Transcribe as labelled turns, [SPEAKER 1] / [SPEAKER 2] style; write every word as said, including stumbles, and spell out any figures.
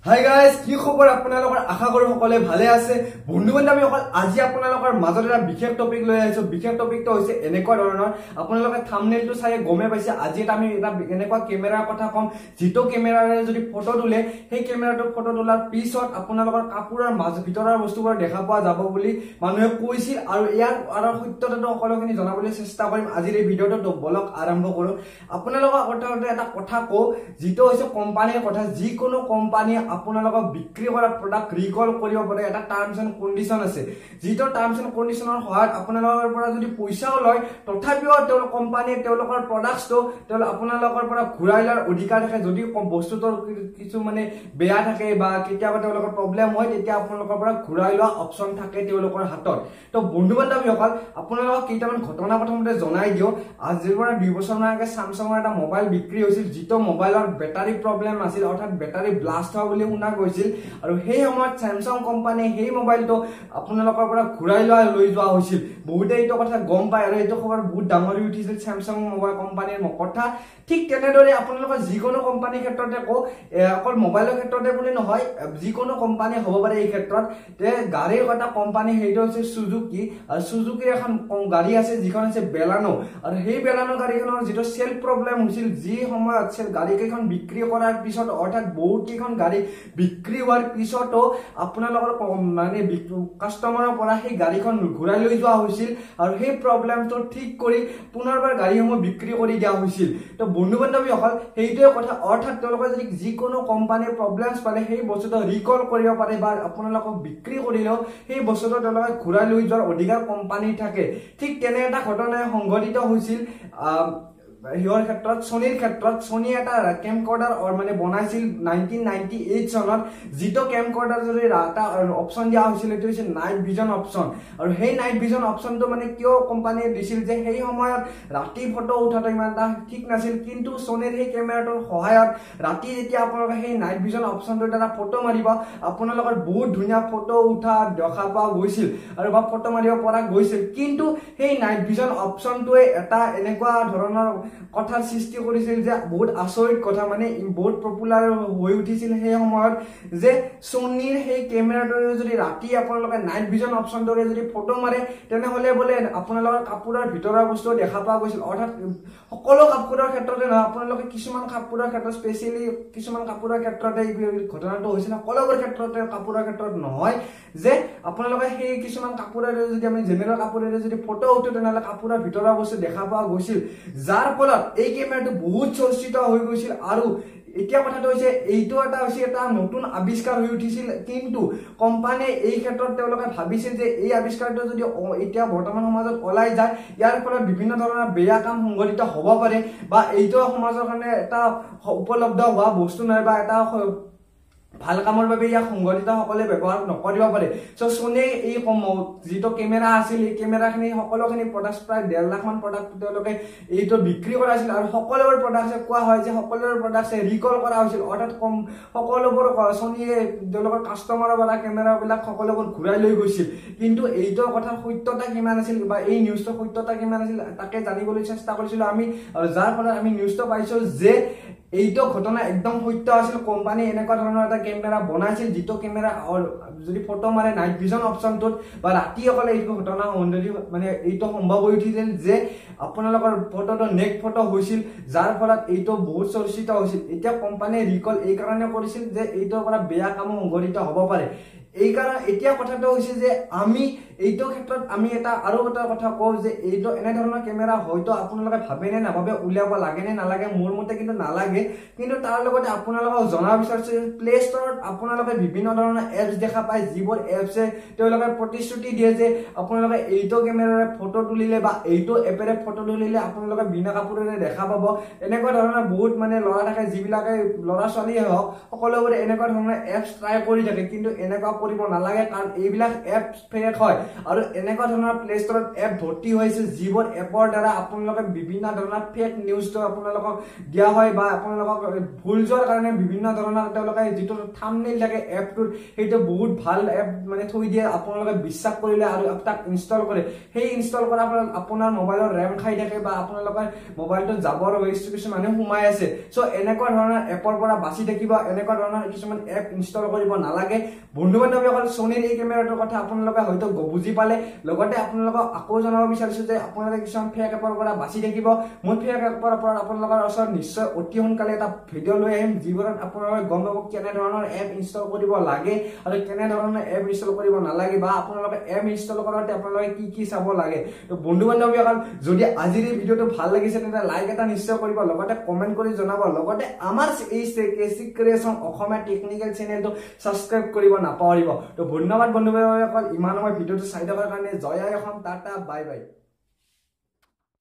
[SPEAKER 1] Hi guys, কি খবৰ আপোনালোকৰ আশা কৰো সকলে ভালে আছে বন্ধুবান্ধৱ আমি অকল আজি আপোনালোকৰ মাজত এটা বিশেষ টপিক লৈ আহিছো বিশেষ টপিকটো হৈছে এনেকুৱা ধৰণৰ আপোনালোকে থাম্বনেইলটো চাই গমে পাইছে আজি এটা আমি এটা এনেকুৱা কেমেৰাৰ কথা কম যিটো কেমেৰাৰে যদি ফটো তুলে সেই কেমেৰাটো ফটো তোলাৰ পিছত আপোনালোকৰ কাপোৰৰ মাজ ভিতৰৰ বস্তুবোৰ দেখা পোৱা যাব বুলি মানুহে কৈছিল আৰু ইয়াৰ আৰু সত্যতাটো সকলোখিনি জনাবলৈ চেষ্টা কৰিম আজিৰ এই ভিডিওটো বলক আৰম্ভ কৰো আপোনালোকৰ কথাতে এটা কথা কও যিটো হৈছে কোম্পানীৰ কথা যিকোনো কোম্পানী আপোনালোকক বিক্ৰী কৰা প্ৰডাক্ট ৰিকল কৰিব পাৰে এটা টাৰ্মছ এণ্ড কণ্ডিশ্যন আছে যিটো টাৰ্মছ এণ্ড কণ্ডিশ্যনৰ সহায়ত আপোনালোকৰ পৰা যদি পইচাও লয় তথাপিও তেওঁলোক কোম্পানীয়ে তেওঁলোকৰ প্ৰডাক্টটো তেওঁলোক আপোনালোকৰ পৰা ঘূৰাই লোৱাৰ অধিকাৰ থাকে যদি বস্তুটোৰ কিছু মানে বেয়া থাকে বা কেতিয়াবা তেওঁলোকৰ প্ৰব্লেম হয় তেতিয়া আপোনালোকৰ পৰা ঘূৰাই লোৱা অপচন থাকে তেওঁলোকৰ হাতত তো বন্ধু বান্ধৱীসকল আপোনালোকক কেইটামান ঘটনা প্ৰথমতে জনাই দিও আজিৰ পৰা দুই বছৰ মান আগে স্যামসাঙৰ এটা মোবাইল বিক্ৰী হৈছিল যিটো মোবাইলৰ বেটাৰী প্ৰব্লেম আছিল অৰ্থাৎ বেটাৰী ব্লাষ্ট হোৱা বুলি শুনা গৈছিল আৰু সেই সময়ত স্যামসাং কোম্পানী সেই মোবাইলটো আপোনালোকৰ পৰা ঘূৰাই লোৱা লৈ যোৱা হৈছিল বহুতে এইটো কথা গম পায় আৰু এইটো খবৰ বহুত ডাঙৰ হৈ উঠিছিল স্যামসাং মোবাইল কোম্পানীৰ কথা ঠিক তেনেদৰে আপোনালোকৰ যিকোনো কোম্পানীৰ ক্ষেত্ৰতে কো অকল মোবাইলৰ ক্ষেত্ৰতে বুলি নহয় যিকোনো কোম্পানী হ'ব পাৰে এই ক্ষেত্ৰত তে গাড়ীৰ কথা কোম্পানী সেইটো হৈছে সুজুকি আৰু সুজুকিৰ এখন গাড়ী আছে যিখন আছে বেলানো আৰু সেই বেলানো গাড়ীখনৰ যেটো সেল প্ৰব্লেম হৈছিল যি সময়ত সেল গাড়ী কেইখন বিক্ৰী কৰাৰ পিছত অৰ্থাৎ বহুত কেইখন গাড়ী বিক্ৰী হোৱাৰ পিছতো আপোনালোকৰ মানে কাস্টমাৰৰ পৰা সেই গাড়ীখন ঘূৰাই লৈ যোৱা হৈছিল আৰু সেই প্ৰব্লেমটো ঠিক কৰি পুনৰবাৰ গাড়ীসমূহ বিক্ৰী কৰি দিয়া হৈছিল তো বন্ধু বান্ধৱীসকল সেইটোৱে কথা অৰ্থাৎ তেওঁলোকে যদি যিকোনো কোম্পানীৰ প্ৰব্লেমছ পালে সেই বস্তুটো ৰিকল কৰিব পাৰে বা আপোনালোকক বিক্ৰী কৰিলেও সেই বস্তুটো তেওঁলোকে ঘূৰাই লৈ যোৱাৰ অধিকাৰ কোম্পানীৰ থাকে ঠিক তেনে এটা ঘটনা সংঘটিত হৈছিল হিয়ৰ ক্ষেত্ৰত সোনিৰ ক্ষেত্ৰত সোনি এটা কেমকৰ্ডাৰ মানে বনাইছিল নাইনটিন নাইনটি এইট চনত যিটো কেমকৰ্ডাৰ যদি এটা অপচন দিয়া হৈছিল এটো হৈছে নাইট ভিজন অপচন আৰু সেই নাইট ভিজন অপচনটো মানে কিয় কোম্পানীয়ে দিছিল যে সেই সময়ত ৰাতি ফটো উঠাটো ইমান এটা ঠিক নাছিল কিন্তু সোনিৰ সেই কেমেৰাটোৰ সহায়ত ৰাতি যেতিয়া আপোনালোকে সেই নাইট ভিজন অপচনটোৰ দ্বাৰা ফটো মাৰিব আপোনালোকৰ বহুত ধুনীয়া ফটো উঠা দেখা পোৱা গৈছিল আৰু বা ফটো মাৰিব পৰা গৈছিল কিন্তু সেই নাইট ভিজন অপচনটোৱে এটা এনেকুৱা ধৰণৰ কথাৰ সৃষ্টি কৰিছিল যে বহুত আচৰিত কথা মানে বহুত পপুলাৰ হৈ উঠিছিল সেই সময়ত যে সোনিৰ সেই কেমেৰাটোৰে যদি ৰাতি আপোনালোকে নাইট ভিজন অপচনটোৰে যদি ফটো মাৰে তেনেহলে বলে আপোনালোকৰ কাপোৰৰ ভিতৰৰ বস্তু দেখা পোৱা গৈছিল অৰ্থাৎ সকলো কাপোৰৰ ক্ষেত্ৰতে নহয় আপোনালোকে কিছুমান কাপোৰৰ ক্ষেত্ৰত স্পেশালি কিছুমান কাপোৰৰ ক্ষেত্ৰতে এই ঘটনাটো হৈছিল সকলোবোৰ ক্ষেত্ৰতে কাপোৰৰ ক্ষেত্ৰত নহয় যে আপোনালোকে সেই কিছুমান কাপোৰেৰে যদি আমি জেনেৰেল কাপোৰেৰে যদি ফটো উঠো তেনেহলে কাপোৰৰ ভিতৰৰ বস্তু দেখা পোৱা গৈছিল যাৰ ফলত এই কেমেৰাটো বহুত চৰ্চিত হৈ গৈছিল আৰু এতিয়া কথাটো হৈছে এইটো এটা হৈছে এটা নতুন আৱিষ্কাৰ হৈ উঠিছিল কিন্তু কোম্পানীয়ে এই ক্ষেত্ৰত তেওঁলোকে ভাবিছিল যে এই আৱিষ্কাৰটো যদি এতিয়া বৰ্তমান সমাজত ওলাই যায় ইয়াৰ ফলত বিভিন্ন ধৰণৰ বেয়া কাম সংঘটিত হ'ব পাৰে বা এইটো সমাজৰ কাৰণে এটা উপলব্ধ হোৱা বস্তু নহয় বা এটা ভাল কামৰ বাবে ইয়া সংগঠিত সকলে ব্যৱহাৰ নকৰিব পাৰে সো সোনি এই যিটো কেমেৰা আছিল এই কেমেৰাখিনি সকলোখিনি প্ৰডাক্ট প্ৰায় ডেৰ লাখ মান প্ৰডাক্ট তেওঁলোকে এইটো বিক্ৰী কৰাছিল আৰু সকলোবোৰ প্ৰডাক্টে কোৱা হয় যে সকলোবোৰ প্ৰডাক্টে ৰিকল কৰা হৈছিল অৰ্থাৎ কম সকলোবোৰ সোনিয়ে তেওঁলোকৰ কাস্টমাৰৰ পৰা কেমেৰাবিলাক সকলোবোৰ ঘূৰাই লৈ গৈছিল কিন্তু এইটো কথাৰ সত্যতা কিমান আছিল বা এই নিউজৰ সত্যতা কিমান আছিল তাকে জানিবলৈ চেষ্টা কৰিছিল আমি আৰু যাৰ ফলত আমি নিউজটো পাইছো যে এইটো ঘটনা একদম সত্য আছিল কোম্পানী এনেকুৱা ধৰণৰ এটা কেমেৰা বনাইছিল যিটো কেমেৰা যদি ফটো মাৰে নাইট ভিজন অপচনটোত বা ৰাতি অকলে এইটো ঘটনা মানে এইটো সম্ভৱ হৈ উঠিছিল যে আপোনালোকৰ ফটোটো নেক ফটো হৈছিল যাৰ ফলত এইটো বহুত চৰ্চিত হৈছিল এতিয়া কোম্পানীয়ে ৰিকল এই কাৰণে কৰিছিল যে এইটোৰ পৰা বেয়া কাম সংঘটিত হ'ব পাৰে এই কাৰণ এতিয়া কথাটো হৈছে যে আমি এইটো ক্ষেত্ৰত আমি এটা আৰু এটা কথা কওঁ যে এইটো এনে ধৰণৰ কেমেৰা হয়তো আপোনালোকে ভাবে নে নাভাবে উলিয়াব লাগে নে নালাগে মোৰ মতে কিন্তু নালাগে কিন্তু তাৰ লগতে আপোনালোকক জনা বিচাৰিছে প্লে ষ্টৰত আপোনালোকে বিভিন্ন ধৰণৰ এপছ দেখা পায় যিবোৰ এপছে তেওঁলোকে প্ৰতিশ্ৰুতি দিয়ে যে আপোনালোকে এইটো কেমেৰাৰে ফটো তুলিলে বা এইটো এপেৰে ফটো তুলিলে আপোনালোকে বিনা কাপোৰেৰে দেখা পাব এনেকুৱা ধৰণৰ বহুত মানে ল'ৰা থাকে যিবিলাকে ল'ৰা ছোৱালীয়ে হওক সকলোবোৰে এনেকুৱা ধৰণৰ এপছ ট্ৰাই কৰি থাকে কিন্তু এনেকুৱা কৰিব নালাগে কাৰণ এইবিলাক এপ ফেক হয় আৰু এনেকুৱা ধৰণৰ প্লে ষ্টৰত এপ ভৰ্তি হৈছে যিবোৰ এপৰ দ্বাৰা আপোনালোকে বিভিন্ন ধৰণৰ ফেক নিউজটো আপোনালোকক দিয়া হয় বা আপোনালোকক ভুল যোৱাৰ কাৰণে বিভিন্ন ধৰণৰ তেওঁলোকে যিটো থাম্বনেইল থাকে এপটোৰ সেইটো বহুত ভাল এপ মানে থৈ দিয়ে আপোনালোকে বিশ্বাস কৰিলে আৰু তাক ইনষ্টল কৰে সেই ইনষ্টল কৰা ফলত আপোনাৰ মোবাইলৰ ৰেম খাই থাকে বা আপোনালোকৰ মোবাইলটো যাবৰ হৈছে কিছুমান মানুহ সোমাই আছে সো এনেকুৱা ধৰণৰ এপৰ পৰা বাচি থাকিব এনেকুৱা ধৰণৰ কিছুমান এপ ইনষ্টল কৰিব নালাগে বন্ধু বান্ধৱীসকল Sonyৰ এই কেমেৰাটোৰ কথা আপোনালোকে হয়তো বুজি পালে লগতে আপোনালোকক আকৌ জনাব বিচাৰিছো যে আপোনালোকে কিছুমান ফেক এপৰ পৰা বাচি থাকিব মই ফেক এপৰ পৰা আপোনালোকৰ ওচৰত নিশ্চয় অতি সোনকালে এটা ভিডিঅ' লৈ আহিম যিবোৰত আপোনালোকে গম পাব কেনে ধৰণৰ এপ ইনষ্টল কৰিব লাগে আৰু কেনে ধৰণৰ এপ ইনষ্টল কৰিব নালাগে বা আপোনালোকে এপ ইনষ্টল কৰোঁতে আপোনালোকে কি কি চাব লাগে তো বন্ধু বান্ধৱীসকল যদি আজিৰ এই ভিডিঅ'টো ভাল লাগিছে তেন্তে লাইক এটা নিশ্চয় কৰিব লগতে কমেন্ট কৰি জনাব লগতে আমাৰ এই কেসি ক্ৰিয়েচন অসমীয়া টেকনিক্যাল চেনেলটো সাবস্ক্ৰাইব কৰিব নাপাহৰিব তো ধন্যবাদ বন্ধু বান্ধৱীসকল ইমান সময় ভিডিঅ'টো চাই থকাৰ কাৰণে জয় আই অসম টাটা বাই বাই